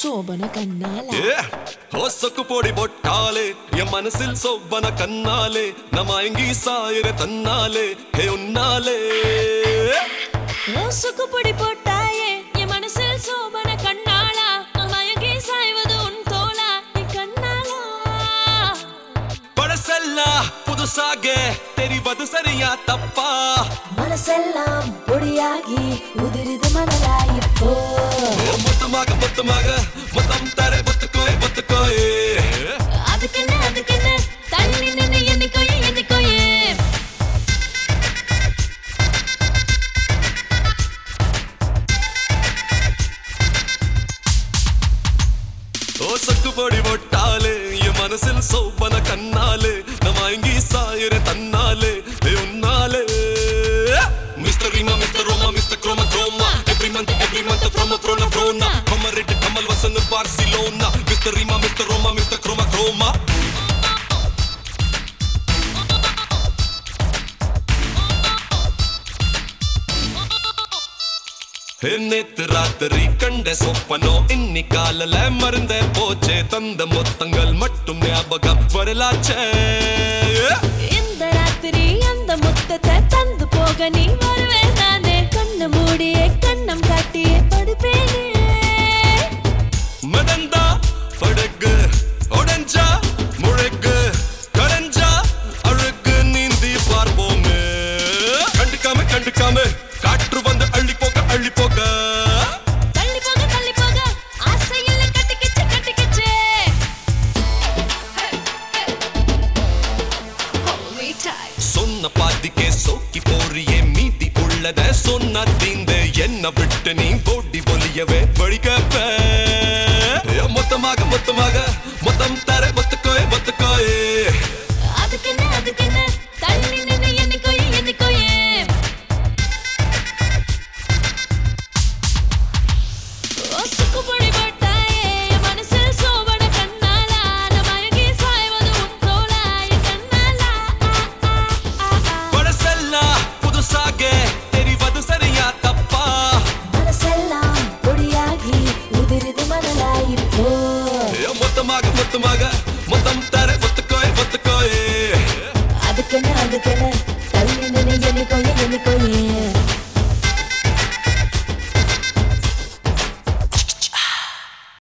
சோபன கண்ணால ஹோசக்கு போடி போட்டாலே என் மனசில் சோபன கண்ணாலே நமாயங்கி சாயிர தன்னாலே ஹே உன்னாலே ஹோசக்கு போடி போட்டாயே என் மனசில் சோபன கண்ணாலா நமாயங்கி சாய்வது உன் தோளா என் கண்ணாலா பழசெல்லா புதுசாக தெரிவது சரியா தப்பா மனசெல்லாம் பொடியாகி உதிரிது மணலா இப்போ மொத்தமாக மொத்தம் தர ஒத்துக்கோயே அதுக்கென்ன தள்ளி நின்னு என்னைக்கோயே ஓசக்கு பொடி போட்டாலே என் மனசில் சோபன கண்ணாலே நமாயங்கி சாயிர தன்னாலே உன்னாலே Mr. Rima, Mr. Roma, Mr. Chroma Chroma Every month from a Frona Come a ready, Kamal Vasan Barcelona Mr. Rima, Mr. Roma, Mr. Chroma Chroma நேத்து ராத்திரி கண்ட சொப்பனோ இன்னி காலல மருந்த போச்சே தந்த மொத்தங்கள் மட்டும் ஞாபகம் வரலாச்சே இந்த ராத்திரி அந்த முத்தத்தை தந்து போக நீ வருவே நானே கண்ணு மூடியே கண்ணம் காட்டியே படுப்பேனே மதந்தா படகு உடஞ்சா முழகு கரஞ்சா அழுகு நீந்தி பார்ப்போமே கண்டுக்காம காற்று வந்து அள்ளி போக தள்ளி போக ஆசையில கட்டிக்கிச்சு சொன்ன பாதிக்கே சோக்கி போறியே மீதி உள்ளத சொன்ன தீந்த என்ன விட்டு நீ போடி ஒலியவே வழிகப்ப மொத்தம் தர ஒத்துக்கோயே அதுக்கென்ன தள்ளி நின்னு என்னைக்கோயே ஓசக்கு பொடி போட்டாயே மனசில் சோபன கண்ணாலா நமாயங்கி சாய்வது உன் தோளா என் கண்ணாலா பழசெல்லா புதுசாக தெரிவது சரியா தப்பா மனசெல்லாம் பொடியாகி உதிரிது மணலா இப்போ மொத்தம் தர ஒத்துக்கோயே அதுக்கென்ன